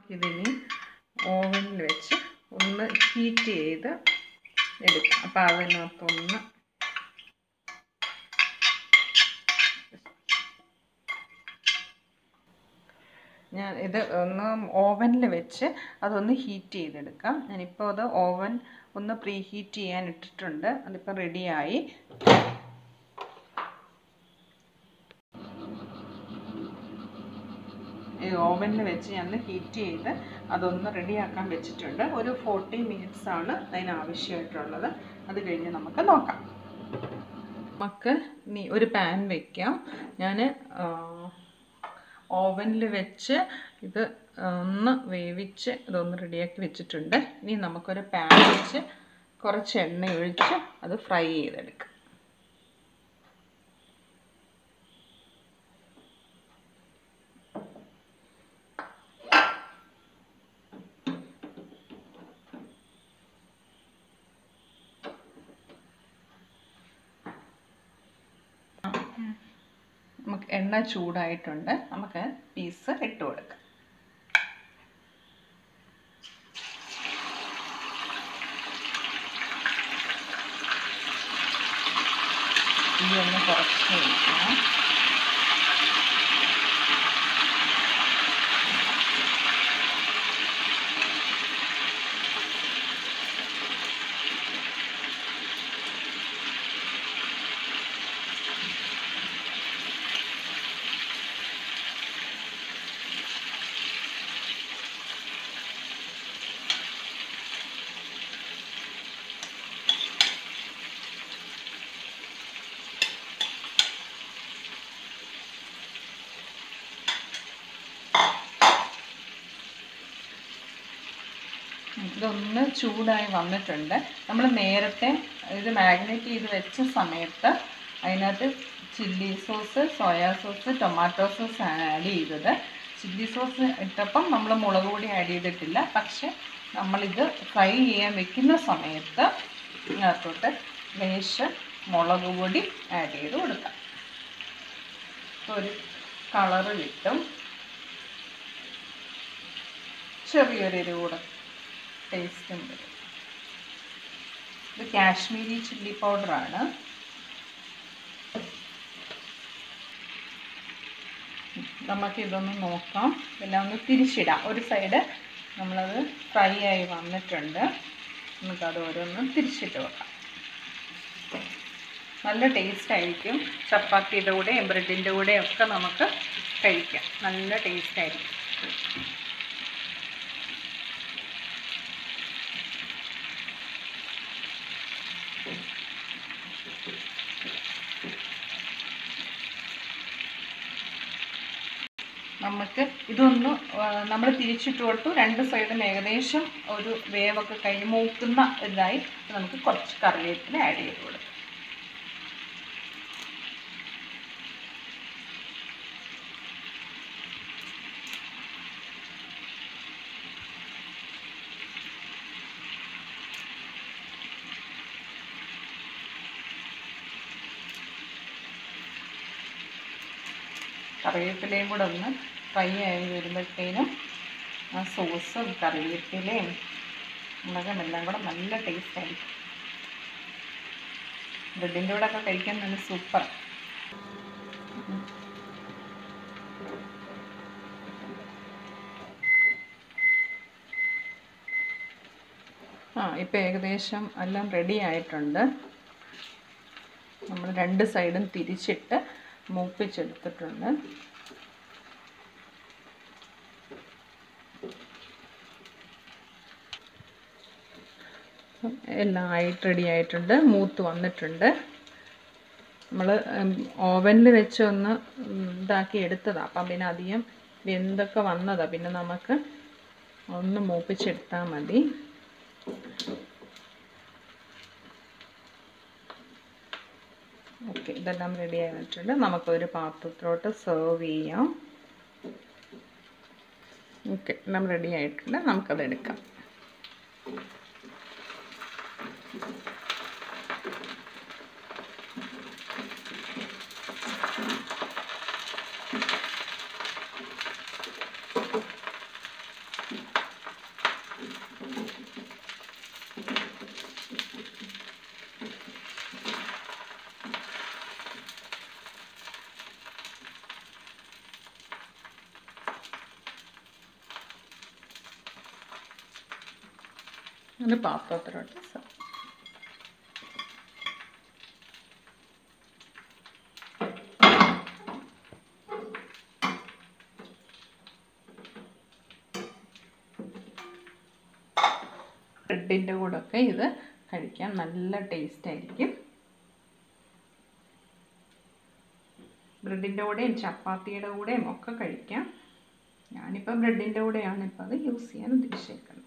ഇതിനി ഓവനിൽ വെച്ച് ഒന്ന് ഹീറ്റ് ചെയ്ത് എടുക്കാം. അപ്പോൾ അതിനകത്തൊന്ന് ഞാൻ ഇത് ഒന്ന് ഓവനിൽ വെച്ച് അതൊന്ന് ഹീറ്റ് ചെയ്തെടുക്കാം. ഞാനിപ്പോൾ അത് ഓവൻ ഒന്ന് പ്രീ ഹീറ്റ് ചെയ്യാൻ ഇട്ടിട്ടുണ്ട്. അതിപ്പോൾ റെഡിയായി. ഓവനിൽ വെച്ച് ഞാൻ ഹീറ്റ് ചെയ്ത് അതൊന്ന് റെഡിയാക്കാൻ വെച്ചിട്ടുണ്ട്. ഒരു 40 മിനിറ്റ്സ് ആണ് അതിന് ആവശ്യമായിട്ടുള്ളത്. അത് കഴിഞ്ഞ് നമുക്ക് നോക്കാം. നമുക്ക് ഇനി ഒരു പാൻ വയ്ക്കാം. ഞാൻ ഓവനിൽ വെച്ച് ഇത് ഒന്ന് വേവിച്ച് ഇതൊന്ന് റെഡിയാക്കി വെച്ചിട്ടുണ്ട്. ഇനി നമുക്കൊരു പാൻ വെച്ച് കുറച്ച് എണ്ണ ഒഴിച്ച് അത് ഫ്രൈ ചെയ്തെടുക്കാം. നമുക്ക് എണ്ണ ചൂടായിട്ടുണ്ട്. നമുക്ക് പീസ് ഇട്ട് കൊടുക്കാം. തീ ഒന്ന് കുറച്ച് വയ്ക്കണം. ഇതൊന്ന് ചൂടായി വന്നിട്ടുണ്ട്. നമ്മൾ നേരത്തെ ഇത് മാഗ്നേറ്റ് ചെയ്ത് വെച്ച സമയത്ത് അതിനകത്ത് chilli sauce, soya sauce, tomato sauce ആണ് ആഡ് ചെയ്തത്. ചില്ലി സോസ് ഇട്ടപ്പം നമ്മൾ മുളക് പൊടി ആഡ് ചെയ്തിട്ടില്ല. പക്ഷെ നമ്മളിത് ഫ്രൈ ചെയ്യാൻ വെക്കുന്ന സമയത്ത് ഇതിനകത്തോട്ട് ലേശം മുളക് പൊടി ആഡ് ചെയ്ത് കൊടുക്കാം. ഒരു കളറ് കിട്ടും. ചെറിയൊരു എരിവ് കൂടെ ടേസ്റ്റും വരും. ഇത് കാശ്മീരി ചില്ലി പൗഡറാണ്. നമുക്കിതൊന്ന് നോക്കാം. എല്ലാം ഒന്ന് തിരിച്ചിടാം. ഒരു സൈഡ് നമ്മളത് ഫ്രൈ ആയി വന്നിട്ടുണ്ട്. നമുക്കത് ഓരോന്ന് തിരിച്ചിട്ട് വെക്കാം. നല്ല ടേസ്റ്റ് ആയിരിക്കും. ചപ്പാത്തിയുടെ കൂടെ ബ്രെഡിൻ്റെ കൂടെ ഒക്കെ നമുക്ക് കഴിക്കാം. നല്ല ടേസ്റ്റ് ആയിരിക്കും. നമുക്ക് ഇതൊന്ന് നമ്മൾ തിരിച്ചിട്ട് കൊടുത്തു. രണ്ട് സൈഡും ഏകദേശം ഒരു വേവൊക്കെ കഴിഞ്ഞ് മൂക്കുന്ന ഇതായി നമുക്ക് കുറച്ച് കറിവേപ്പില ആഡ് ചെയ്ത് കൊടുക്കാം. കറിവേപ്പിലയും കൂടെ ഒന്ന് ഫ്രൈ ആയി വരുമ്പോഴത്തേനും ആ സോസും കറിവേപ്പിലയും മുളകും എല്ലാം കൂടെ നല്ല ടേസ്റ്റ് ആയിരിക്കും. ബ്രെഡിൻ്റെ കൂടെ ഒക്കെ കഴിക്കാൻ നല്ല സൂപ്പർ. ഇപ്പം ഏകദേശം എല്ലാം റെഡി ആയിട്ടുണ്ട്. നമ്മൾ രണ്ട് സൈഡും തിരിച്ചിട്ട് മൂപ്പിച്ചെടുത്തിട്ടുണ്ട്. എല്ലാം റെഡി ആയിട്ടുണ്ട്. മൂത്ത് വന്നിട്ടുണ്ട്. നമ്മൾ ഓവനിൽ വെച്ച് ഒന്ന് ഇതാക്കി എടുത്തതാണ്. അപ്പം പിന്നെ അധികം വെന്തൊക്കെ വന്നതാണ്. പിന്നെ നമുക്ക് ഒന്ന് മൂപ്പിച്ചെടുത്താൽ മതി. ഓക്കെ, ഇതെല്ലാം റെഡി ആയിട്ടുണ്ട്. നമുക്കൊരു പാത്രത്തിലോട്ട് സെർവ് ചെയ്യാം. ഓക്കെ, എല്ലാം റെഡി ആയിട്ടുണ്ട്. നമുക്കത് എടുക്കാം. ഒരു പാത്രത്തിലോട്ട് ബ്രെഡിൻ്റെ കൂടെയൊക്കെ ഇത് കഴിക്കാൻ നല്ല ടേസ്റ്റ് ആയിരിക്കും. ബ്രെഡിൻ്റെ കൂടെയും ചപ്പാത്തിയുടെ കൂടെയും ഒക്കെ കഴിക്കാം. ഞാനിപ്പോൾ ബ്രെഡിൻ്റെ കൂടെയാണ് ഇപ്പോൾ അത് യൂസ് ചെയ്യാൻ ഉദ്ദേശിക്കുന്നത്.